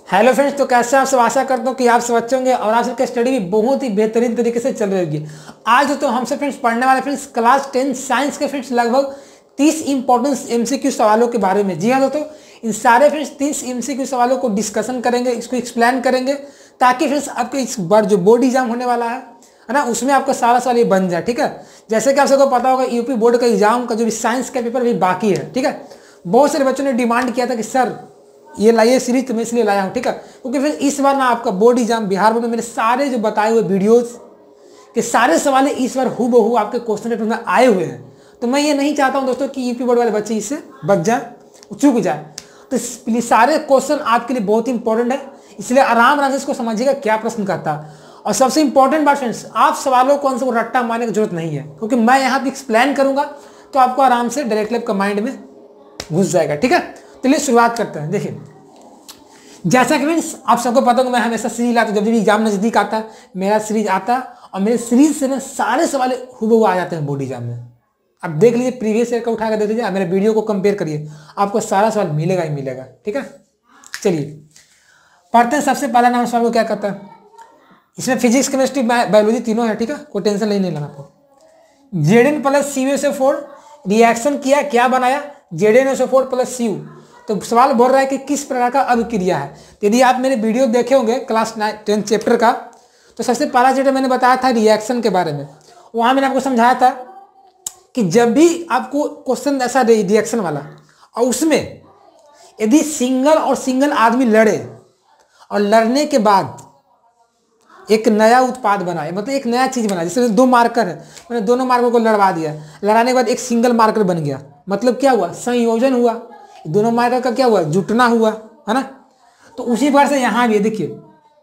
Hello friends, तो कैसे आप सब? आशा करता हूँ कि आप सब अच्छे होंगे और आप सबकी स्टडी भी बहुत ही बेहतरीन तरीके से चल रही होगी। आज तो हमसे फ्रेंड्स पढ़ने वाले फ्रेंड्स क्लास 10 साइंस के फ्रेंड्स लगभग 30 इंपॉर्टेंट एमसीक्यू सवालों के बारे में। जी हाँ दोस्तों, इन सारे फ्रेंड्स 30 एमसीक्यू सवालों को डिस्कशन करेंगे, इसको एक्सप्लेन करेंगे ताकि फ्रेंड्स आपके इस बार जो बोर्ड एग्जाम होने वाला है ना, उसमें आपका सारा सवाल ये बन जाए। ठीक है, जैसे कि आप सबको पता होगा यूपी बोर्ड का एग्जाम का जो भी साइंस का पेपर भी बाकी है। ठीक है, बहुत सारे बच्चों ने डिमांड किया था कि सर ये लाइए सीरीज, तो मैं इसलिए लाया हूँ। ठीक है, क्योंकि फिर इस बार ना आपका बोर्ड एग्जाम बिहार बोर्ड में मेरे सारे जो बताए हुए वीडियोस के सारे सवाल इस बार हूबहू आपके क्वेश्चन पेपर में आए हुए हैं। तो मैं ये नहीं चाहता हूँ दोस्तों कि यूपी बोर्ड वाले बच्चे इससे बच जाए, चूक जाए। तो प्लीज सारे क्वेश्चन आपके लिए बहुत इंपॉर्टेंट है, इसलिए आराम से इसको समझिएगा क्या प्रश्न करता है। और सबसे इंपॉर्टेंट बात फ्रेंड्स, आप सवालों को आंसर को रट्टा मारने की जरूरत नहीं है, क्योंकि मैं यहाँ पे एक्सप्लेन करूंगा तो आपको आराम से डायरेक्टली आपका माइंड में घुस जाएगा। ठीक है, चलिए शुरुआत करते हैं। देखिए, जैसा कि फ्रेंड्स आप सबको पता है, मैं हमेशा सीरीज लाता हूँ। जब भी एग्जाम नजदीक आता है मेरा सीरीज आता है, और मेरे सीरीज से ना सारे सवाल हूबहू आ जाते हैं बोर्ड एग्जाम में। अब देख लीजिए, प्रीवियस ईयर का उठा कर देख लीजिए, मेरे वीडियो को कंपेयर करिए, आपको सारा सवाल मिलेगा ही मिलेगा। ठीक है, चलिए पढ़ते हैं। सबसे पहला नाम सवाल को क्या कहता है, इसमें फिजिक्स केमिस्ट्री बायोलॉजी तीनों है। ठीक है, कोई टेंशन नहीं लेना आपको। Zn प्लस CuSO4 रिएक्शन किया, क्या बनाया? ZnSO4 plus Cu। तो सवाल बोल रहा है कि किस प्रकार का अभिक्रिया है। तो यदि आप मेरे वीडियो देखे होंगे क्लास 10 चैप्टर का, तो सबसे पहला चैप्टर मैंने बताया था रिएक्शन के बारे में। वहाँ मैंने आपको समझाया था कि जब भी आपको क्वेश्चन ऐसा रिएक्शन वाला, और उसमें यदि सिंगल आदमी लड़े और लड़ने के बाद एक नया उत्पाद बनाए, मतलब एक नया चीज बनाए, जैसे दो मार्कर है, मैंने दोनों मार्कर को लड़वा दिया, लड़ाने के बाद एक सिंगल मार्कर बन गया, मतलब क्या हुआ? संयोजन हुआ। दोनों मार्कर का क्या हुआ? जुटना हुआ, है ना। तो उसी प्रकार से यहाँ भी देखिए,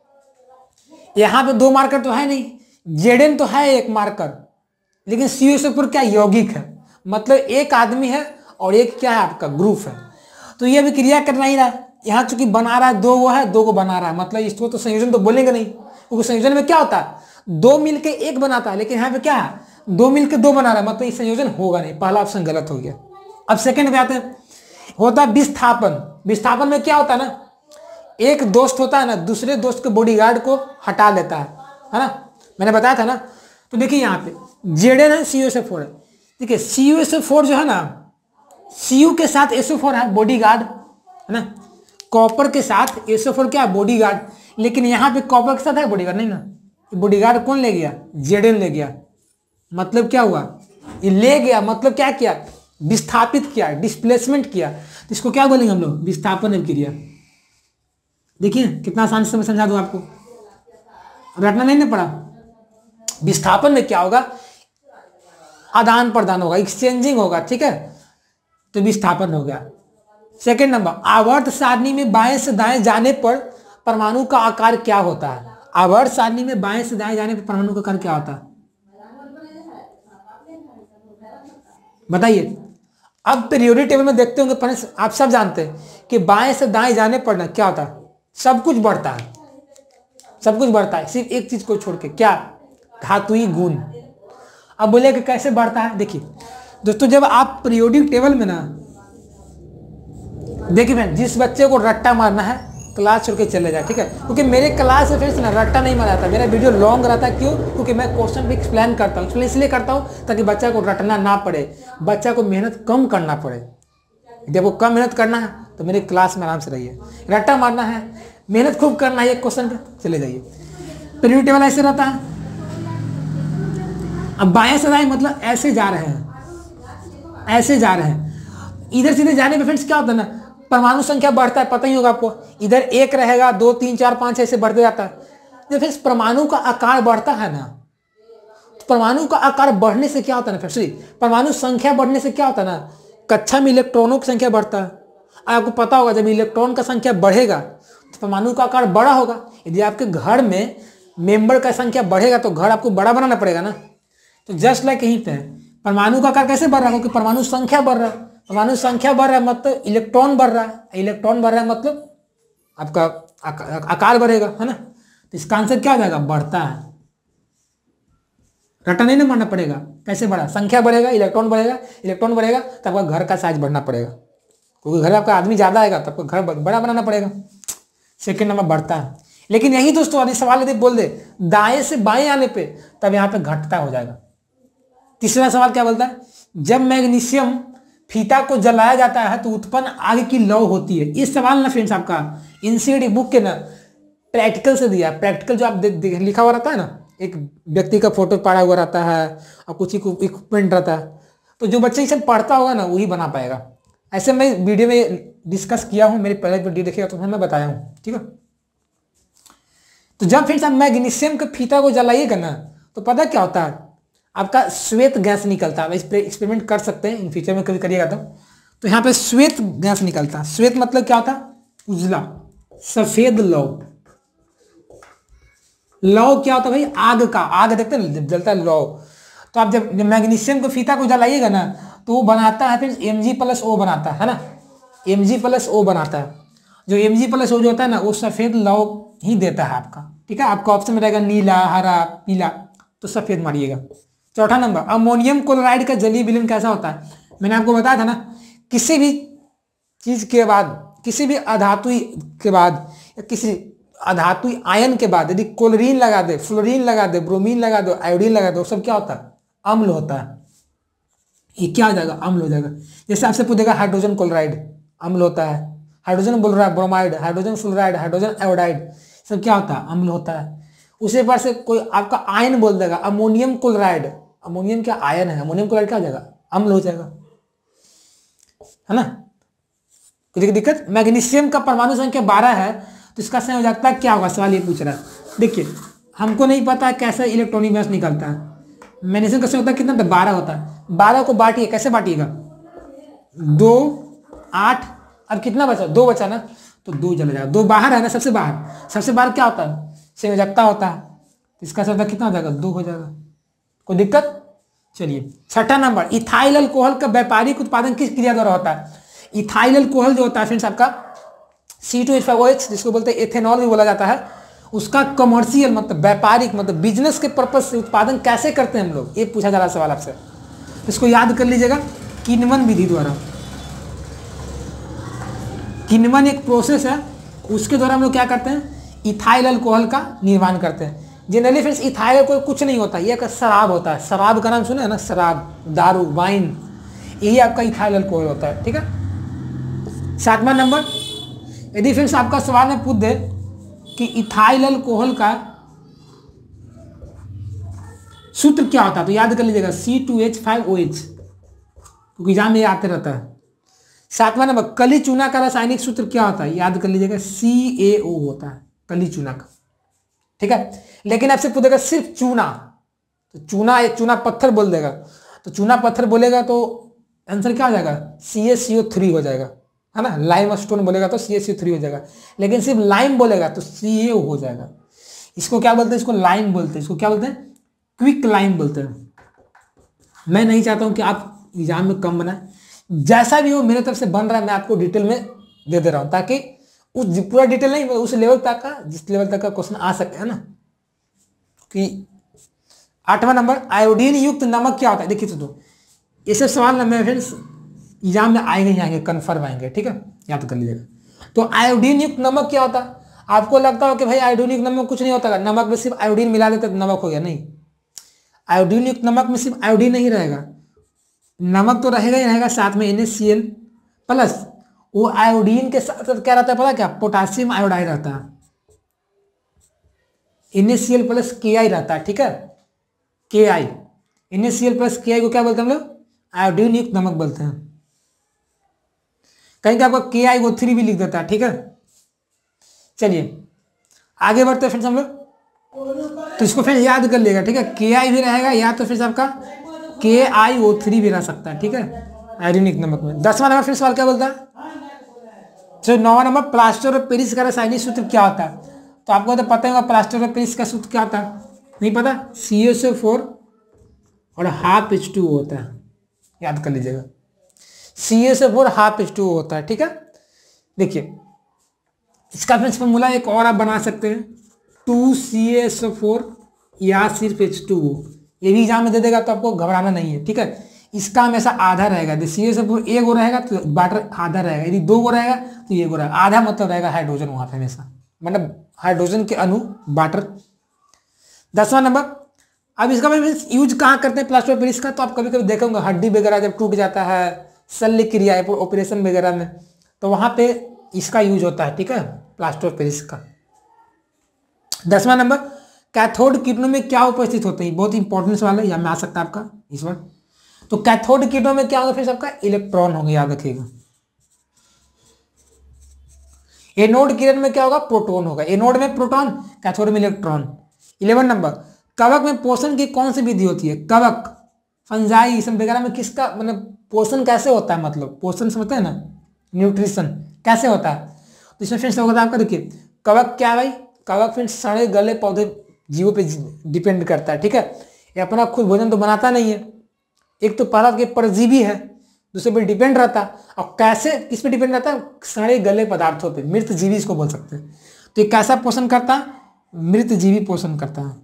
यहाँ पे दो मार्कर तो है नहीं, Zn तो है एक मार्कर, लेकिन CuSO4 क्या यौगिक है, मतलब एक आदमी है और एक क्या है आपका ग्रुप है। तो ये अभी क्रिया कर नहीं रहा, यहाँ चूंकि बना रहा है, दो वो है, दो को बना रहा है, मतलब इसको तो संयोजन तो बोलेंगे नहीं, क्योंकि संयोजन में क्या होता है? दो मिलके एक बनाता है, लेकिन यहाँ पे क्या है? दो मिलके दो बना रहा है, मतलब ये संयोजन होगा नहीं। पहला ऑप्शन गलत हो गया। अब सेकंड पे आते हैं, होता है विस्थापन। विस्थापन में क्या होता है ना, एक दोस्त होता है ना, दूसरे दोस्त के बॉडीगार्ड को हटा लेता है ना, मैंने बताया था ना। तो देखिए यहाँ पे Zn है, CuSO4 है। देखिए CuSO4 जो है ना, Cu के साथ SO4 है बॉडीगार्ड, है ना। कॉपर के साथ SO4 क्या है? बॉडीगार्ड। लेकिन यहाँ पे कॉपर के साथ है बॉडीगार्ड नहीं ना, बॉडीगार्ड कौन ले गया? Zn ले गया। मतलब क्या हुआ? ये ले गया, मतलब क्या किया? विस्थापित किया, डिस्प्लेसमेंट किया। तो इसको क्या बोलेंगे हम लोग? विस्थापन अभिक्रिया। देखिए कितना आसान से मैं समझा दूं आपको, रटना नहीं ना पड़ा। विस्थापन में क्या होगा? आदान प्रदान होगा, एक्सचेंजिंग होगा। ठीक है, तो विस्थापन हो गया। सेकेंड नंबर, आवर्त सारणी में बाएं से दाएं जाने पर परमाणु का आकार क्या होता है? आवर्त सारणी में बाएं से दाएं जाने पर परमाणु का आकार क्या होता है, बताइए। अब पीरियोडिक टेबल में देखते होंगे, आप सब जानते हैं कि बाएं से दाएं जाने पर ना क्या होता है? सब कुछ बढ़ता है, सब कुछ बढ़ता है, सिर्फ एक चीज को छोड़ के, क्या? धातुई गुण। अब बोले कि कैसे बढ़ता है? देखिए दोस्तों, जब आप पीरियोडिक टेबल में ना, देखिए फ्रेंड, जिस बच्चे को रट्टा मारना है क्लास छोड़ के चले जाए। ठीक है, क्योंकि मेरे क्लास से फ्रेंड्स ना रट्टा नहीं मारा था, मेरा वीडियो लॉन्ग रहता है। क्यों? क्योंकि मैं क्वेश्चन भी एक्सप्लेन करता हूँ। एक्सप्लेन इसलिए करता हूँ ताकि बच्चा को रटना ना पड़े, बच्चा को मेहनत कम करना पड़े। यदि आपको कम मेहनत करना है तो मेरे क्लास में आराम से रहिए। रट्टा मारना है, मेहनत खूब करना है एक क्वेश्चन पे, चले जाइए। पीरियोडिक टेबल ऐसे रहता है। अब बाएं से दाएं मतलब ऐसे जा रहे हैं, ऐसे जा रहे हैं। इधर सीधे जाने पे फ्रेंड्स क्या होता है ना, परमाणु संख्या बढ़ता है, पता ही होगा आपको। इधर एक रहेगा, 2 3 4 5 ऐसे बढ़ते जाता है। जब फ्रेंड्स परमाणु का आकार बढ़ता है ना, तो परमाणु का आकार बढ़ने से क्या होता है ना फ्रेंड्स, परमाणु संख्या बढ़ने से क्या होता है ना, कक्षा में इलेक्ट्रॉनों की संख्या बढ़ता है। आपको पता होगा जब इलेक्ट्रॉन का संख्या बढ़ेगा तो परमाणु का आकार बड़ा होगा। यदि आपके घर में मेंबर का संख्या बढ़ेगा तो घर आपको बड़ा बनाना पड़ेगा ना। तो जस्ट लाइक यहीं पे परमाणु का आकार कैसे बढ़ रहा है? क्योंकि परमाणु संख्या बढ़ रहा है। परमाणु संख्या बढ़ रहा है मतलब इलेक्ट्रॉन बढ़ रहा है, इलेक्ट्रॉन बढ़ रहा है मतलब आपका आकार बढ़ेगा, है ना। तो इसका आंसर क्या हो जाएगा? बढ़ता है। रटा नहीं ना मानना पड़ेगा, कैसे बढ़ा? संख्या बढ़ेगा, इलेक्ट्रॉन बढ़ेगा, इलेक्ट्रॉन बढ़ेगा तो आपका घर का साइज बढ़ना पड़ेगा, क्योंकि घर आपका आदमी ज्यादा आएगा तो आपको घर बड़ा बनाना पड़ेगा। सेकेंड नंबर बढ़ता है। लेकिन यही दोस्तों यदि सवाल यदि बोल दे दाएं से बाएं आने पे तब यहाँ पे घटता हो जाएगा। तीसरा सवाल क्या बोलता है, जब मैग्नीशियम फीता को जलाया जाता है तो उत्पन्न आग की लौ होती है। इस सवाल ना फ्रेंड्स आपका एनसीईआरटी बुक के ना प्रैक्टिकल से दिया है। प्रैक्टिकल जो आप लिखा हुआ रहता है ना, एक व्यक्ति का फोटो पड़ा हुआ रहता है और कुछ इक्विपमेंट रहता है, तो जो बच्चे इसे पढ़ता होगा ना वही बना पाएगा। ऐसे मैं वीडियो में डिस्कस किया हूँ, मेरे पहले वीडियो देखिएगा तो मैं बताया हूँ, ठीक है। तो जब फ्रेंड्स आप मैग्नीशियम के फीता को जलाइएगा ना तो पता क्या होता है, आपका श्वेत गैस निकलता है। इस पर एक्सपेरिमेंट कर सकते हैं, इन फ्यूचर में कभी करिएगा तो यहाँ पे श्वेत गैस निकलता है। श्वेत मतलब क्या होता है, उजला सफेद लौ। लौ क्या होता है भाई, आग का, आग देखते हैं जब जलता है लौ। तो आप जब मैग्नीशियम को फीता को जलाइएगा ना तो वो बनाता है फिर Mg+O बनाता है ना, Mg+O बनाता है। जो Mg+O जो होता है ना वो सफेद लौ ही देता है आपका, ठीक है। आपका ऑप्शन में रहेगा नीला, हरा, पीला, तो सफेद मारिएगा। चौथा नंबर, अमोनियम क्लोराइड का जलीय विलयन कैसा होता है। मैंने आपको बताया था ना, किसी भी चीज के बाद, किसी भी अधातु के बाद या किसी अधातु आयन के बाद यदि क्लोरीन लगा दे, फ्लोरीन लगा दे, ब्रोमीन लगा दो, आयोडीन लगा दो, सब क्या होता है, अम्ल होता है। ये क्या हो जाएगा, अम्ल हो जाएगा। जैसे आपसे पूछेगा हाइड्रोजन क्लोराइड अम्ल होता है, hydrogen bromide, hydrogen fluoride, hydrogen iodide, सब क्या होता है, अम्ल होता है। उसी पर से कोई आपका आयन बोल देगा अमोनियम क्लोराइड, अमोनियम क्या आयन है, अमोनियम क्लोराइड क्या हो जाएगा, अम्ल हो जाएगा, है ना। कुछ दिक्कत। मैग्नीशियम का परमाणु संख्या 12 है तो इसका संयोजकता क्या होगा, सवाल ये पूछ रहा है। देखिए हमको नहीं पता कैसे इलेक्ट्रॉनिक गैस निकलता है। मैग्नीशियम का संयोजकता कितना था, 12 होता है। 12 को बांटिए, कैसे बांटिएगा, 2, 8, अब कितना बचा, 2 बचा ना, तो 2 चला जाएगा। 2 बाहर है ना, सबसे बाहर, सबसे बाहर क्या होता है, संयोजकता होता है। इसका संयोजकता कितना हो जाएगा, 2 हो जाएगा। कोई दिक्कत। चलिए छठा नंबर, इथाइल अल्कोहल का व्यापारिक उत्पादन किस क्रिया द्वारा होता है। इथाइल अल्कोहल जो होता है फ्रेंड्स आपका C2H5OH, जिसको बोलते हैं एथेनॉल भी बोला जाता है, उसका कमर्शियल मतलब व्यापारिक मतलब बिजनेस के पर्पज से उत्पादन कैसे करते हैं हम लोग, ये पूछा जा रहा है सवाल आपसे। इसको याद कर लीजिएगा, किन्वन विधि द्वारा। किन्वन एक प्रोसेस है, उसके द्वारा हम लोग क्या करते हैं, इथाइल अल्कोहल का निर्माण करते हैं। जनरली फ्रेंड्स इथाइल अल्कोहल कुछ नहीं होता, ये एक शराब होता है। शराब का नाम सुना है ना, शराब, दारू, वाइन, यही आपका इथाइल अल्कोहल होता है, ठीक है। 7वां नंबर, यदि फ्रेंड्स आपका सवाल में पूछ दे कि इथाइल अल्कोहल का सूत्र क्या होता है तो याद कर लीजिएगा C2H5OH, क्योंकि एग्जाम में आते रहता है। 7वां नंबर, कली चूना का रासायनिक सूत्र क्या होता है, याद कर लीजिएगा CaO होता है, कली चूना का, ठीक है। लेकिन आपसे पूछेगा सिर्फ चूना, तो चूना पत्थर बोल देगा, तो चूना पत्थर बोलेगा तो आंसर क्या हो जाएगा, CaCO3 हो जाएगा, है ना। लाइम स्टोन बोलेगा तो CaCO3 हो जाएगा, लेकिन सिर्फ लाइम बोलेगा तो CaO हो जाएगा। इसको क्या बोलते हैं, इसको लाइम बोलते हैं, इसको क्या बोलते हैं, क्विक लाइम बोलते हैं। मैं नहीं चाहता हूं कि आप एग्जाम में कम बनाए, जैसा भी हो मेरे तरफ से बन रहा है मैं आपको डिटेल में दे दे रहा हूं, ताकि उस पूरा डिटेल नहीं, उस लेवल तक का, जिस लेवल तक का क्वेश्चन आ सके, है ना। कि 8वां नंबर, आयोडीन युक्त नमक क्या होता है। देखिए तो ये सब सवाल ना मैं फ्रेंड्स एग्जाम में आएंगे ही आएंगे, कन्फर्म आएंगे, ठीक है, याद कर लीजिएगा। तो आयोडीन युक्त नमक क्या होता है। आपको लगता हो कि भाई आयोडीन युक्त नमक कुछ नहीं होता, नमक में सिर्फ आयोडीन मिला देते तो नमक हो गया, नहीं। आयोडीन युक्त नमक में सिर्फ आयोडीन नहीं रहेगा, नमक तो रहेगा ही रहेगा, साथ में NaCl प्लस वो आयोडीन के साथ साथ क्या रहता है पता क्या, पोटासियम आयोडाइड रहता है, NaCl प्लस Ki रहता है, ठीक है, Ki, NaCl प्लस Ki को क्या बोलते हैं हम लोग, आयोडीन युक्त नमक बोलते हैं। कहीं आपको KiO3 भी लिख देता है, ठीक है। चलिए आगे बढ़ते हैं फ्रेंड्स हम लोग, तो इसको फिर याद कर लिएगा, ठीक है। Ki भी रहेगा या तो फिर आपका KiO3 भी रह सकता है, ठीक है, आयोडीनिक नमक में। 10वां नंबर फिर सवाल क्या बोलता है, तो 9वां नंबर, प्लास्टर ऑफ पेरिस का रासायनिक सूत्र क्या होता है। तो आपको तो पता होगा प्लास्टर ऑफ पेरिस का सूत्र क्या होता है, नहीं पता, CaSO4 और ½ H2O होता है, याद कर लीजिएगा, CaSO4 ½ H2O होता है, ठीक है। देखिए इसका फ्रेंड्स फॉर्मूला एक और आप बना सकते हैं, 2CaSO4 या सिर्फ H2O, ये भी एग्जाम में दे देगा तो आपको घबराना नहीं है, ठीक है। इसका हमेशा आधा रहेगा, यदि CaSO4 एक रहेगा तो वाटर आधा रहेगा, यदि 2 रहेगा तो ये रहेगा, आधा मतलब रहेगा हाइड्रोजन वहां पे हमेशा, मतलब हाइड्रोजन के अणु, वाटर। 10वां नंबर, अब इसका यूज कहाँ करते हैं प्लास्टर ऑफ पेरिस का, तो आप कभी कभी देखोगे हड्डी वगैरह जब टूट जाता है, शल्य क्रिया ऑपरेशन वगैरह में, तो वहां पे इसका यूज होता है, ठीक है, प्लास्टर ऑफ पेरिस का। 10वां नंबर, कैथोड किरणों में क्या उपस्थित होते हैं, बहुत इंपॉर्टेंट सवाल है, यहाँ में आ सकता है आपका इस बार। तो कैथोड किरणों में क्या होगा फिर आपका, इलेक्ट्रॉन होंगे, याद रखिएगा। एनोड किरण में क्या होगा, प्रोटॉन होगा, एनोड में प्रोटॉन, कैथोड में इलेक्ट्रॉन। 11 नंबर, कवक में पोषण की कौन सी विधि होती है, कवक, फंजाई इस वगैरह में किसका मतलब पोषण कैसे होता है, मतलब पोषण समझते हैं ना, न्यूट्रिशन कैसे होता है, तो इसमें फ्रेंड्स होगा आपका, देखिए कवक क्या है भाई, कवक फ्रेंड्स सड़े गले पौधे जीवों पे डिपेंड करता है, ठीक है, ये अपना खुद भोजन तो बनाता नहीं है, एक तो पहला के परजीवी है, दूसरे पे डिपेंड रहता है, और कैसे किस पे डिपेंड रहता है, सड़े गले पदार्थों पे, मृत जीवी इसको बोल सकते हैं। तो ये कैसा पोषण करता है, मृत जीवी पोषण करता है।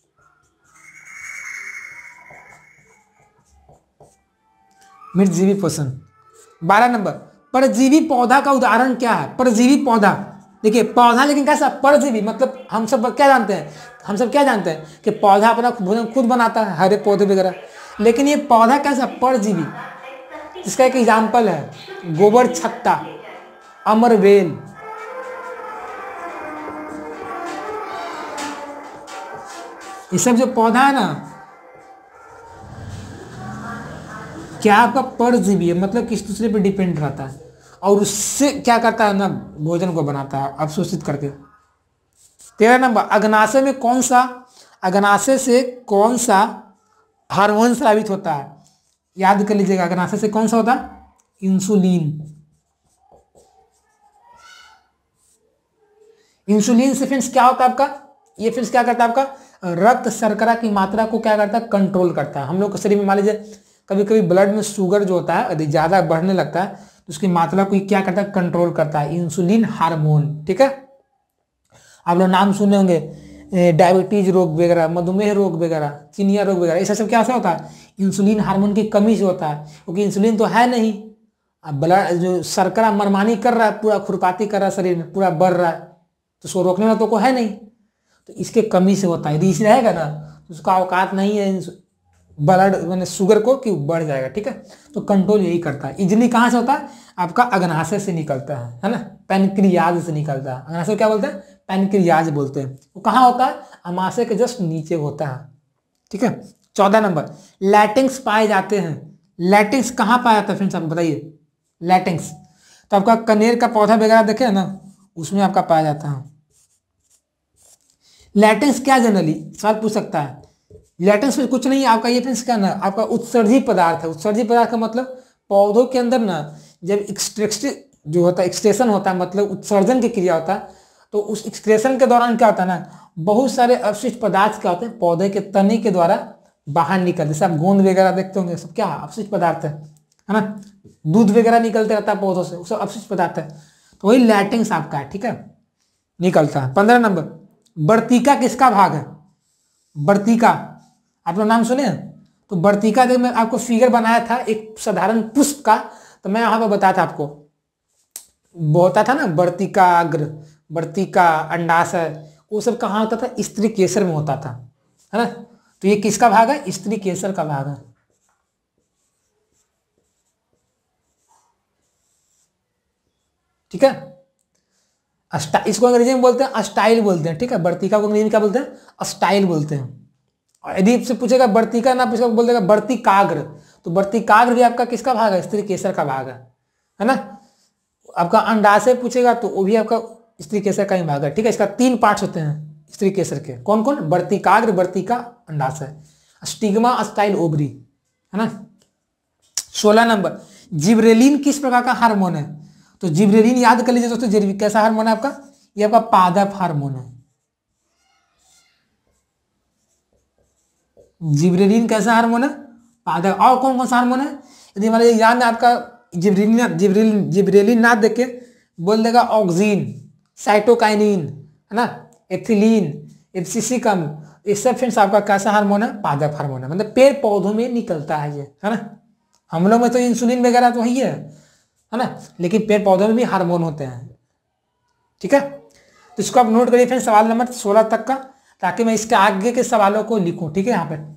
मृत जीवी पोषण। 12 नंबर, परजीवी पौधा का उदाहरण क्या है, परजीवी पौधा, देखिए पौधा लेकिन कैसा, परजीवी, मतलब हम सब क्या जानते हैं कि पौधा अपना भोजन खुद बनाता है, हरे पौधे वगैरह, लेकिन ये पौधा कैसा, परजीवी। इसका एक एग्जाम्पल है गोबर छत्ता, अमरवेल, ये सब जो पौधा है ना, क्या आपका परजीवी है, मतलब किस दूसरे पे डिपेंड रहता है, और उससे क्या करता है ना, भोजन को बनाता है अवशोषित करके। 13 नंबर, अग्नाशय से कौन सा हार्मोन स्रावित होता है, याद कर लीजिएगा, अग्नाशय से कौन सा होता है, इंसुलिन। इंसुलिन से फ्रेंड्स क्या होता है आपका, ये फ्रेंड्स क्या करता है आपका, रक्त शर्करा की मात्रा को क्या करता है, कंट्रोल करता है। हम लोग के शरीर में मान लीजिए कभी कभी ब्लड में शुगर जो होता है यदि ज़्यादा बढ़ने लगता है तो उसकी मात्रा को क्या करता है, कंट्रोल करता है, इंसुलिन हार्मोन, ठीक है। आप लोग नाम सुने होंगे, डायबिटीज रोग वगैरह, मधुमेह रोग वगैरह, चिनिया रोग वगैरह, ऐसा सब क्या होता है, इंसुलिन हार्मोन की कमी से होता है, क्योंकि इंसुलिन तो है नहीं, अब ब्लड जो शर्करा मनमानी कर रहा है, पूरा खुरपाती कर रहा है, शरीर में पूरा बढ़ रहा है, तो उसको रोकने वाला तो को है नहीं, तो इसके कमी से होता है। यदि इसी रहेगा ना तो उसका औकात नहीं है ब्लड मैंने शुगर को कि बढ़ जाएगा, ठीक है। तो कंट्रोल यही करता है। इजली कहाँ से होता है, आपका अग्नाशय से निकलता है ना, पैनक्रियाज से निकलता है। अग्नाशय क्या बोलते हैं, पैनक्रियाज बोलते हैं। वो कहाँ होता है, अमाशय के जस्ट नीचे होता है, ठीक है। 14 नंबर, लैटिंग्स पाए जाते हैं। लैटिंग्स कहाँ पाया जाता है फ्रेंड्स, आप बताइए। लैटिंग्स तो आपका कनेर का पौधा वगैरह देखे ना, उसमें आपका पाया जाता है। लैटिंग्स क्या जनरली सवाल पूछ सकता है, लैटिंग्स में कुछ नहीं है आपका, ये फ्रेंड्स क्या ना आपका उत्सर्जी पदार्थ है। उत्सर्जी पदार्थ का मतलब पौधों के अंदर ना जब जो होता है एक्सक्रेशन होता है, मतलब उत्सर्जन की क्रिया होता है, तो उस एक्सक्रेशन के दौरान क्या होता है ना, बहुत सारे अवशिष्ट पदार्थ क्या होते हैं पौधे के तने के द्वारा बाहर निकलते, जैसे आप गोंद वगैरह देखते होंगे, सब क्या अवशिष्ट पदार्थ है ना। दूध वगैरह निकलते रहता है पौधों से, वो सब अवशिष्ट पदार्थ है, तो वही लैटिंग्स आपका है, ठीक है, निकलता है। 15 नंबर, वर्तिका किसका भाग है। वर्तिका आप लोग नाम सुने हैं, तो वर्तिका जब मैं आपको फिगर बनाया था एक साधारण पुष्प का, तो मैं यहाँ पर बताया था आपको, होता था ना वर्तिकाग्र, वर्तिका, अंडाशय, वो सब कहाँ होता था, स्त्री केसर में होता था, है ना। तो ये किसका भाग है, स्त्री केसर का भाग है, ठीक है। इसको अंग्रेजी में बोलते हैं स्टाइल बोलते हैं, ठीक है। वर्तिका को अंग्रेजी में क्या बोलते हैं, स्टाइल बोलते हैं। और यदि आपसे पूछेगा वर्तिका ना पूछेगा बोल देगा वर्तिकाग्र, तो वर्तिकाग्र भी आपका किसका भाग है, स्त्री केसर का भाग है ना। आपका अंडाशय पूछेगा तो वो भी आपका स्त्री केसर का ही भाग है, ठीक है। इसका 3 पार्ट्स होते हैं स्त्री केसर के, कौन कौन, वर्तिकाग्र, वर्तिका, अंडाशय, स्टिग्मा, स्टाइल, ओवरी, है ना। 16 नंबर, जिब्रेलिन किस प्रकार का हार्मोन है। तो जिब्रेलिन याद कर लीजिए दोस्तों, कैसा हार्मोन है आपका, ये आपका पादप हार्मोन है। जिब्रेलिन कैसा हार्मोन है, पादप। और कौन कौन सा हार्मोन है, यदि हमारे एग्जाम में आपका जिब्रेलिन ना देख के बोल देगा ऑक्सीन, साइटोकाइनिन, है ना, एथिलीन, एब्सिसिकम, ये सब फ्रेंड्स आपका कैसा हार्मोन है, पादप हार्मोन है, मतलब पेड़ पौधों में निकलता है ये, है ना। हम लोग में तो इंसुलिन वगैरह तो वही है ना, लेकिन पेड़ पौधों में भी हार्मोन होते हैं, ठीक है। तो इसको आप नोट करिए फ्रेंड्स सवाल नंबर 16 तक का, ताकि मैं इसके आगे के सवालों को लिखूं। ठीक है, यहाँ पे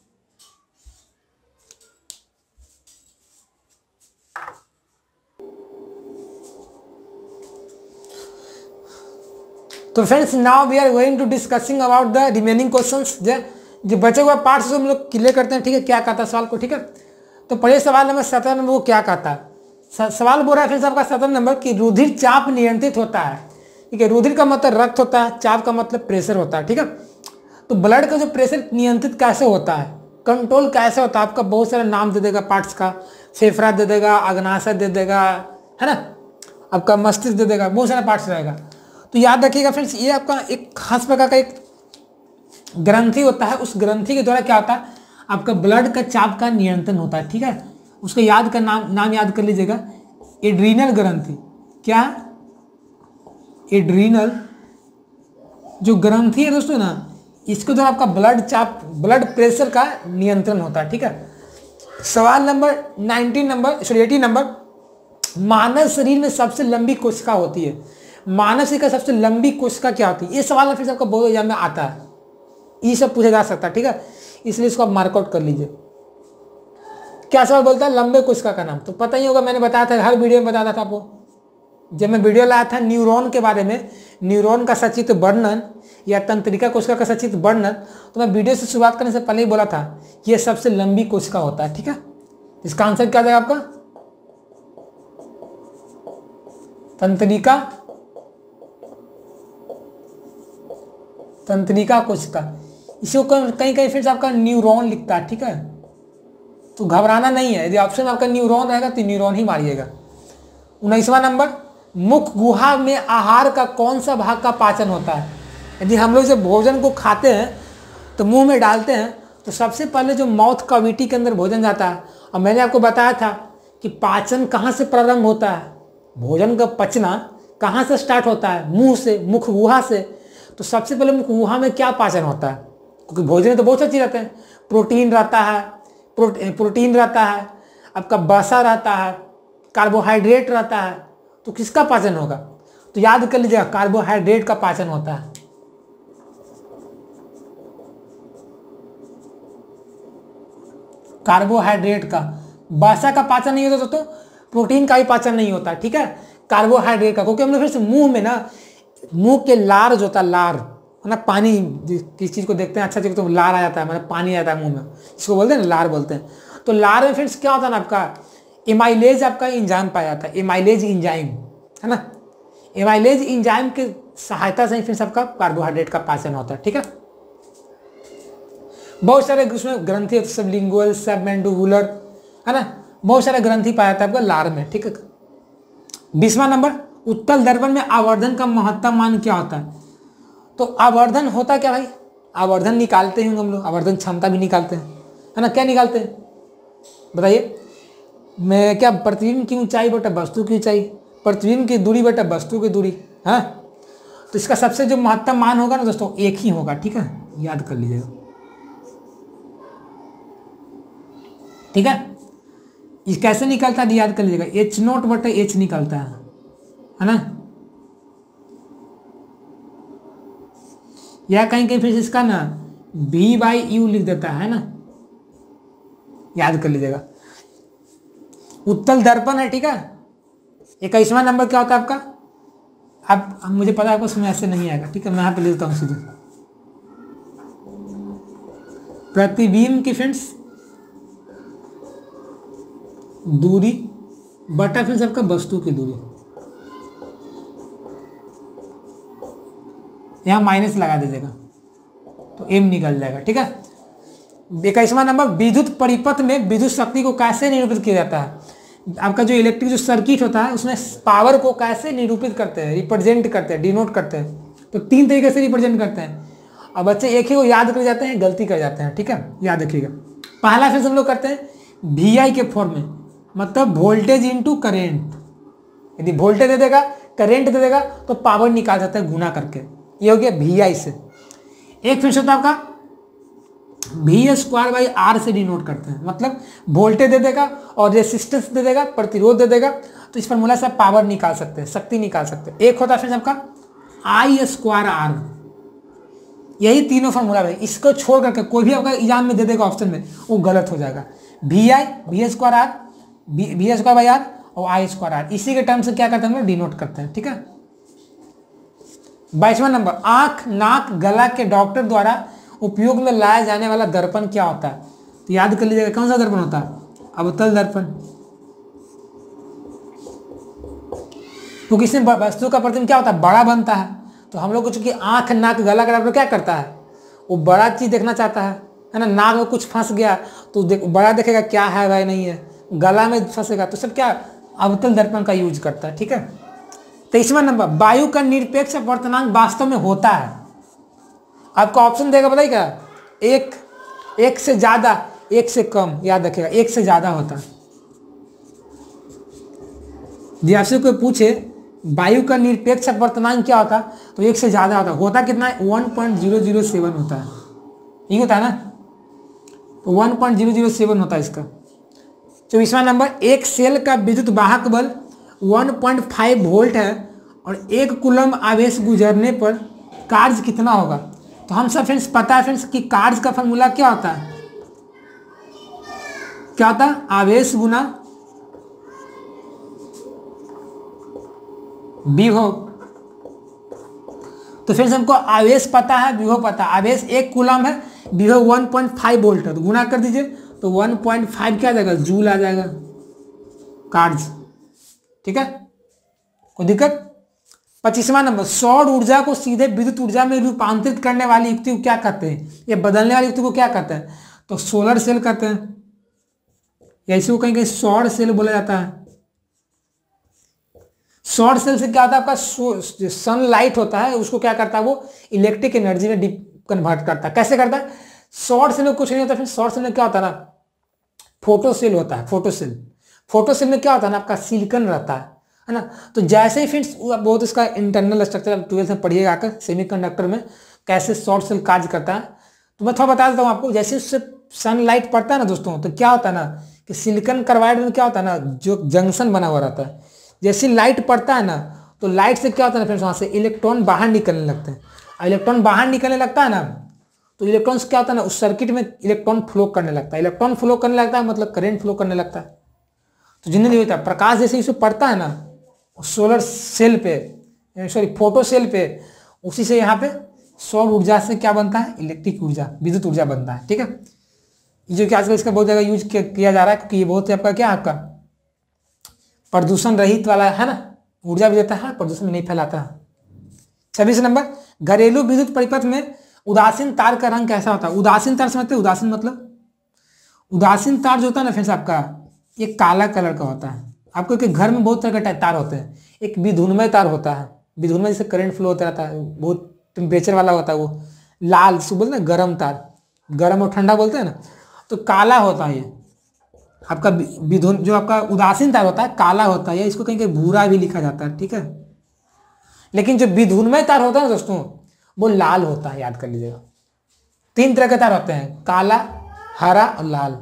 तो friends now we are going to discussing about the remaining questions. जो बचे हुए पार्ट्स हम लोग क्लियर करते हैं। ठीक है, क्या कहता है सवाल को। ठीक है, तो पढ़िए सवाल नंबर 17 में वो क्या कहता है। सवाल बोल रहा है फ्रेंड्स आपका 17 नंबर की रुधिर चाप नियंत्रित होता है। ठीक है, रुधिर का मतलब रक्त होता है, चाप का मतलब प्रेशर होता है। ठीक है, तो ब्लड का जो प्रेशर नियंत्रित कैसे होता है, कंट्रोल कैसे होता है, आपका बहुत सारा नाम दे देगा पार्ट्स का, फेफड़ा दे देगा, अग्नाशय दे देगा, है ना, आपका मस्तिष्क दे देगा, बहुत सारा पार्ट्स रहेगा। तो याद रखिएगा फ्रेंड्स, ये आपका एक खास प्रकार का एक ग्रंथि होता है। उस ग्रंथि के द्वारा क्या होता है, आपका ब्लड का चाप का नियंत्रण होता है। ठीक है, उसका याद का नाम याद कर लीजिएगा, एड्रीनल ग्रंथि। क्या, एड्रीनल जो ग्रंथि है दोस्तों ना, इसके द्वारा आपका ब्लड चाप, ब्लड प्रेशर का नियंत्रण होता है। ठीक है, सवाल नंबर 80 नंबर, मानव शरीर में सबसे लंबी कोशिका होती है। मानव शरीर का सबसे लंबी कोशिका क्या होती है, ये सवाल फिर आपका बहुत एग्जाम में आता है, ये सब पूछा जा सकता है। ठीक है, इसलिए इसको आप मार्कआउट कर लीजिए। क्या सवाल बोलता है, लंबे कोशिका का नाम। तो पता ही होगा, मैंने बताया था, हर वीडियो में बताया था आपको। जब मैं वीडियो लाया था न्यूरॉन के बारे में, न्यूरॉन का सचित्र वर्णन या तंत्रिका कोशिका का सचित्र वर्णन, तो मैं वीडियो से शुरुआत करने से पहले ही बोला था ये सबसे लंबी कोशिका होता है। ठीक है, इसका आंसर क्या जाएगा आपका, तंत्रिका कोशिका। इसी को कहीं कहीं फिर आपका न्यूरॉन लिखता है। ठीक है, तो घबराना नहीं है, यदि ऑप्शन आपका न्यूरॉन रहेगा तो न्यूरॉन ही मारिएगा। 19वां नंबर, मुख गुहा में आहार का कौन सा भाग का पाचन होता है। यदि हम लोग जब भोजन को खाते हैं तो मुंह में डालते हैं, तो सबसे पहले जो माउथ कैविटी के अंदर भोजन जाता है। और मैंने आपको बताया था कि पाचन कहाँ से प्रारंभ होता है, भोजन का पचना कहाँ से स्टार्ट होता है, मुंह से, मुख गुहा से। तो सबसे पहले मुख गुहा में क्या पाचन होता है, क्योंकि भोजन में तो बहुत सारी चीज़ रहते हैं, प्रोटीन रहता है, प्रोटीन रहता है, आपका वसा रहता है, कार्बोहाइड्रेट रहता है। तो किसका पाचन होगा, तो याद कर लीजिएगा कार्बोहाइड्रेट का पाचन होता है। कार्बोहाइड्रेट का, वसा का पाचन नहीं होता दोस्तों, प्रोटीन का भी पाचन नहीं होता। ठीक है, कार्बोहाइड्रेट का, क्योंकि हम लोग फिर से मुंह में ना, मुंह के लार जो होता है, लार है ना, पानी किस चीज़ को देखते हैं अच्छा चीज़ तो लार आ जाता है, मतलब पानी आ जाता है मुंह में, इसको बोलते हैं ना, लार बोलते हैं। तो लार में फिर क्या होता है ना, आपका एमाइलेज आपका एंजाइम पाया जाता है, एमाइलेज एंजाइम, है ना, एमाइलेज एंजाइम के सहायता से फिर आपका कार्बोहाइड्रेट का पाचन होता है। ठीक है, बहुत सारे उसमें ग्रंथि, सब लिंगुअल, सब मैंडिबुलर, है ना, बहुत सारे ग्रंथि पाया जाता है आपका लार में। ठीक है, 20वां नंबर, उत्तल दर्पण में आवर्धन का महत्तम मान क्या होता है। तो आवर्धन होता क्या भाई, आवर्धन निकालते हैं हम लोग, आवर्धन क्षमता भी निकालते हैं, है ना। क्या निकालते हैं बताइए, मैं क्या, प्रतिबिंब की ऊंचाई बटा वस्तु की ऊंचाई, प्रतिबिंब की दूरी बटा वस्तु की दूरी। हाँ, तो इसका सबसे जो महत्तम मान होगा ना दोस्तों, एक ही होगा। ठीक है, याद कर लीजिएगा। ठीक है, ये कैसे निकलता है याद कर लीजिएगा, H0 बटा H निकलता है ना, या कहीं कहीं फिर इसका ना V/U लिख देता है ना, याद कर लीजिएगा। उत्तल दर्पण है। ठीक है, 21वां नंबर क्या होता है आपका, आप मुझे पता है आपको उसमें ऐसे नहीं आएगा। ठीक है, मैं यहाँ पे लिख देता हूँ सीधे, प्रतिबिंब की फ्रेंड्स दूरी बटा फिर आपका वस्तु की दूरी, यहाँ माइनस लगा दीजिएगा तो m निकल जाएगा। ठीक है, 21वां नंबर, विद्युत परिपथ में विद्युत शक्ति को कैसे निरूपित किया जाता है। आपका जो इलेक्ट्रिक जो सर्किट होता है उसमें पावर को कैसे निरूपित करते हैं, रिप्रेजेंट करते हैं, डिनोट करते हैं। तो 3 तरीके से रिप्रेजेंट करते हैं। अब बच्चे एक ही को याद कर जाते हैं, गलती कर जाते हैं। ठीक है, याद रखिएगा। पहला फिर हम लोग करते हैं VI के फॉर्म में, मतलब वोल्टेज इंटू करेंट। यदि वोल्टेज दे देगा, करेंट दे देगा, तो पावर निकाल सकते हैं गुना करके। ये हो गया VI से। एक फिर होता है आपका V²/R से डिनोट करते हैं, मतलब वोल्टेज दे देगा और रेसिस्टेंस दे देगा, प्रतिरोध दे देगा, तो इस फॉर्मूला से पावर निकाल सकते हैं, शक्ति निकाल सकते हैं। एक होता है फिर आपका I²R। यही तीनों फॉर्मूला है, इसको छोड़ करके कोई भी आपका एग्जाम में दे देगा ऑप्शन में, वो गलत हो जाएगा। VI² R और I²R, इसी के टर्म से क्या करते हैं हम लोग, डिनोट करते हैं। ठीक है। 22वां नंबर, आंख नाक गला के डॉक्टर द्वारा उपयोग में लाया जाने वाला दर्पण क्या होता है? तो याद कर लीजिएगा, कौन सा दर्पण होता है? अवतल दर्पण। तो किसी वस्तु का प्रतिबिंब क्या होता है, बड़ा बनता है। तो हम लोग को चूंकि आंख नाक गला का डॉक्टर क्या करता है, वो बड़ा चीज देखना चाहता है ना। नाक में कुछ फंस गया तो बड़ा देखेगा क्या है भाई नहीं है, गला में फंसेगा तो सब क्या, अवतल दर्पण का यूज करता है। ठीक है। 23वां नंबर, वायु का निरपेक्ष अपवर्तनांक वास्तव में होता है। आपको ऑप्शन देगा, बताइए क्या, एक से ज्यादा, एक से कम। याद रखिएगा, एक से ज्यादा होता है। यदि आपसे कोई पूछे वायु का निरपेक्ष अपवर्तनांक क्या होता, तो एक से ज्यादा होता कितना है, 1.007 होता है। ये होता है ना, तो 1.007 होता है इसका। 24वां नंबर, एक सेल का विद्युत वाहक बल 1.5 वोल्ट है और 1 कूलम आवेश गुजरने पर कार्य कितना होगा? तो हम सब फ्रेंड्स पता है फ्रेंड्स कि कार्य का फॉर्मूला क्या होता है, क्या होता है, आवेश गुना विभव। तो फ्रेंड्स हमको आवेश पता है, विभव पता है। आवेश 1 कूलम है, विभव 1.5 वोल्ट है, तो गुना कर दीजिए तो 1.5 क्या आ जाएगा, जूल आ जाएगा कार्य। ठीक है, कोई दिक्कत? 25वां नंबर, सौर ऊर्जा को सीधे विद्युत ऊर्जा में रूपांतरित करने वाली युक्ति को क्या कहते हैं, या बदलने वाली युक्ति को क्या कहते हैं? तो सोलर सेल कहते हैं, या इसी को कहीं कहीं सौर सेल बोला जाता है। सौर सेल से क्या होता है, आपका जो सनलाइट होता है उसको क्या करता है, वो इलेक्ट्रिक एनर्जी में कन्वर्ट करता है। कैसे करता है? सौर सेल में कुछ नहीं होता, फिर सौर सेल में क्या होता है ना, फोटो सेल होता है। फोटो सेल में क्या होता है ना, आपका सिलिकॉन रहता है ना। तो जैसे ही फ्रेंड्स बहुत इसका इंटरनल स्ट्रक्चर 12th में पढ़िएगा आकर, सेमीकंडक्टर में कैसे सौर सेल कार्य करता है। तो मैं थोड़ा बता देता हूँ आपको। जैसे उससे सनलाइट पड़ता है ना दोस्तों, तो क्या होता है ना कि सिलिकॉन कार्बाइड में क्या होता है ना, जो जंक्शन बना हुआ रहता है, जैसे लाइट पड़ता है ना, तो लाइट से क्या होता है ना फ्रेंड्स, वहाँ से इलेक्ट्रॉन बाहर निकलने लगते हैं। इलेक्ट्रॉन बाहर निकलने लगता है ना, तो इलेक्ट्रॉन क्या होता है ना, उस सर्किट में इलेक्ट्रॉन फ्लो करने लगता है। इलेक्ट्रॉन फ्लो करने लगता है मतलब करंट फ्लो करने लगता है। तो जिन्हें नहीं होता, प्रकाश जैसे इसे पड़ता है ना सोलर सेल पे, सॉरी फोटो सेल पे, उसी से यहाँ पे सौर ऊर्जा से क्या बनता है, इलेक्ट्रिक ऊर्जा, विद्युत ऊर्जा बनता है। ठीक है, जो कि आजकल इसका बहुत ज़्यादा यूज किया जा रहा है, क्योंकि ये बहुत आपका क्या, आपका प्रदूषण रहित वाला है ना, ऊर्जा भी देता है, प्रदूषण भी नहीं फैलाता है। 26 नंबर, घरेलू विद्युत परिपथ में उदासीन तार का रंग कैसा होता है? उदासीन तार समझते हैं? उदासीन मतलब, उदासीन तार जो होता है ना फ्रेंड्स आपका, ये काला कलर का होता है। आपको कि घर में बहुत तरह के तार होते हैं। एक विधुन्मय तार होता है, विधुन्मय जैसे करंट फ्लो होता रहता है, बहुत टेम्परेचर वाला होता है वो। लाल जिसको बोलते हैं गर्म तार, गर्म और ठंडा बोलते हैं ना, तो काला होता है ये आपका विधुन। जो आपका उदासीन तार होता है काला होता है, इसको कहीं कहीं भूरा भी लिखा जाता है। ठीक है, लेकिन जो विधुन्मय तार होता है ना दोस्तों, वो लाल होता है, याद कर लीजिएगा। 3 तरह के तार होते हैं, काला, हरा और लाल।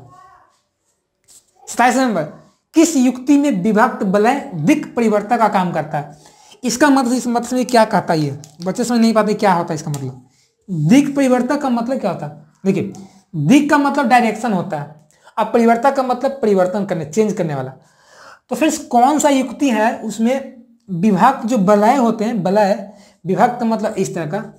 27 नंबर, किस युक्ति में विभक्त वलय दिक् परिवर्तक का काम करता है? इसका मतलब, इस मतलब में क्या कहता है, ये बच्चे समझ नहीं पाते क्या होता है इसका मतलब। दिक् परिवर्तक का मतलब क्या होता है? देखिए, दिक् का मतलब डायरेक्शन होता है, अब परिवर्तक का मतलब परिवर्तन करने, चेंज करने वाला। तो फ्रेंड्स कौन सा युक्ति है उसमें विभक्त जो वलय होते हैं, वलय विभक्त का मतलब इस तरह का,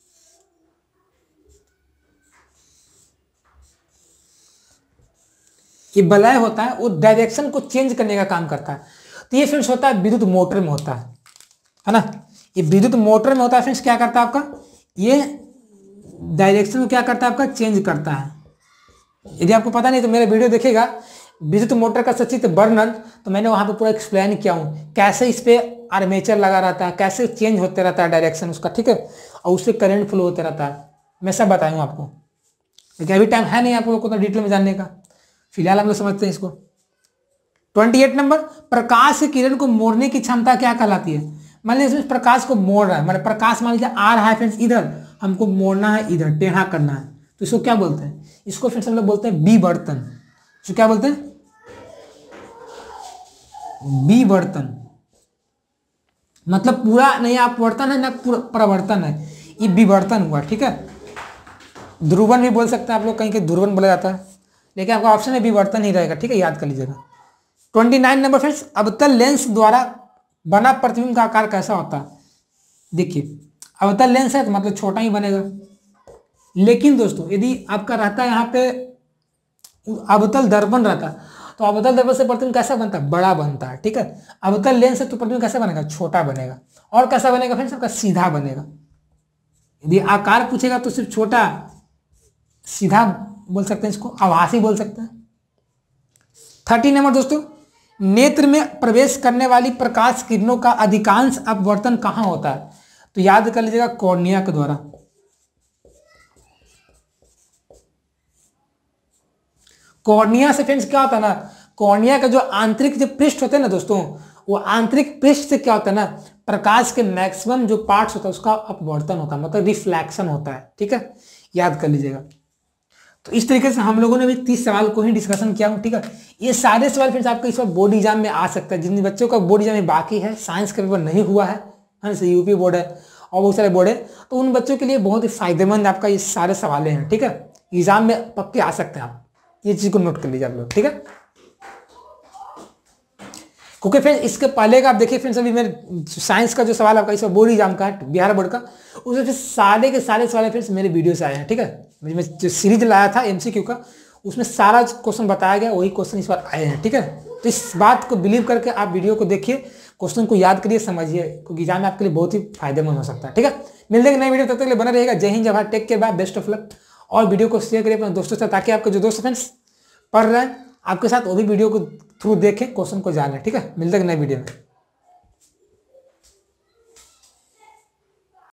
ये वलय होता है, वो डायरेक्शन को चेंज करने का काम करता है। तो ये फ्रेंड्स होता है विद्युत मोटर में होता है ना, ये विद्युत मोटर में होता है फ्रेंड्स। क्या करता है आपका, ये डायरेक्शन को क्या करता है आपका, चेंज करता है। यदि आपको पता नहीं तो मेरा वीडियो देखिएगा, विद्युत मोटर का सचित्र वर्णन, तो मैंने वहां पे पूरा एक्सप्लेन किया हूँ कैसे इस पे आर्मेचर लगा रहता है, कैसे चेंज होते रहता है डायरेक्शन उसका। ठीक है, और उससे करंट फ्लो होते रहता है, मैं सब बताऊँ आपको, लेकिन अभी टाइम है नहीं आप लोग को तो डिटेल में जानने का। फिलहाल हम लोग समझते हैं इसको। 28 नंबर, प्रकाश की किरण को मोड़ने की क्षमता क्या कहलाती है? मान लीजिए इसमें प्रकाश को मोड़ रहा है, मतलब प्रकाश मान लीजिए आ रहा है फ्रेंड्स इधर, हमको मोड़ना है इधर, टेढ़ा करना है, तो इसको क्या बोलते हैं? इसको फ्रेंड्स हम लोग बोलते हैं विवर्तन। इसको क्या बोलते हैं? विवर्तन। मतलब पूरा नहीं अपवर्तन है ना पूरा प्रवर्तन है, ये विवर्तन हुआ, ठीक है। ध्रुवन भी बोल सकते हैं आप लोग, कहीं कहीं ध्रुवन बोला जाता है, लेकिन आपका ऑप्शन है विवर्तन ही रहेगा, ठीक है, याद कर लीजिएगा। 29 नंबर फ्रेंड्स, अवतल लेंस द्वारा बना प्रतिबिंब का आकार कैसा होता है? देखिए अवतल लेंस है तो मतलब छोटा ही बनेगा, लेकिन दोस्तों यदि आपका रहता है यहाँ पे अवतल दर्पण रहता तो अवतल दर्पण से प्रतिबिंब कैसा बनता है? बड़ा बनता है, ठीक है। अवतल लेंस है तो प्रतिबिंब कैसा बनेगा? छोटा बनेगा। और कैसा बनेगा फ्रेंड्स? आपका सीधा बनेगा। यदि आकार पूछेगा तो सिर्फ छोटा सीधा बोल सकते हैं, इसको आभासी बोल सकते हैं। 30 नंबर दोस्तों, नेत्र में प्रवेश करने वाली प्रकाश किरणों का अधिकांश अपवर्तन कहाँ होता है? तो याद कर लीजिएगा कॉर्निया के द्वारा। कॉर्निया से फ्रेंड्स क्या होता है ना, कॉर्निया का जो आंतरिक जो पृष्ठ होते हैं ना दोस्तों, वो आंतरिक पृष्ठ से क्या होता है ना, प्रकाश के मैक्सिमम जो पार्ट्स होता है उसका अपवर्तन होता है, मतलब रिफ्लेक्शन होता है, ठीक है, याद कर लीजिएगा। तो इस तरीके से हम लोगों ने भी 30 सवाल को ही डिस्कशन किया हूँ, ठीक है। ये सारे सवाल फ्रेंड्स आपका इस बार बोर्ड एग्जाम में आ सकता है। जिन बच्चों का बोर्ड एग्जाम में बाकी है, साइंस का पेपर नहीं हुआ है जैसे यूपी बोर्ड है और बहुत सारे बोर्ड है, तो उन बच्चों के लिए बहुत ही फायदेमंद आपका ये सारे सवाल हैं, ठीक है। एग्जाम में पक्के आ सकते हैं आप, ये चीज को नोट कर लीजिए आप लोग, ठीक है। क्योंकि फ्रेंड्स इसके पहले का आप देखिए फ्रेंड्स, अभी मेरे साइंस का जो सवाल आपका इस बार बोर्ड एग्जाम का है, बिहार बोर्ड का, उसमें फिर सारे के सारे सवाल फ्रेंड्स मेरे वीडियो से आए हैं, ठीक है। मैं जो सीरीज लाया था एमसीक्यू का, उसमें सारा क्वेश्चन बताया गया, वही क्वेश्चन इस बार आए हैं, ठीक है। तो इस बात को बिलीव करके आप वीडियो को देखिए, क्वेश्चन को याद करिए, समझिए, क्योंकि एग्जाम में आपके लिए बहुत ही फायदेमंद हो सकता है, ठीक है। मिलते हैं नई वीडियो, तब तक के लिए बना रहेगा। जय हिंद, जय Bharat, take care, bye, best of luck. और वीडियो को शेयर करिए अपने दोस्तों से, ताकि आपके जो दोस्त फ्रेंड्स पढ़ रहे हैं आपके साथ वो भी वीडियो को थ्रू देखें, क्वेश्चन को जाने, ठीक है। मिलते हैं नई वीडियो में।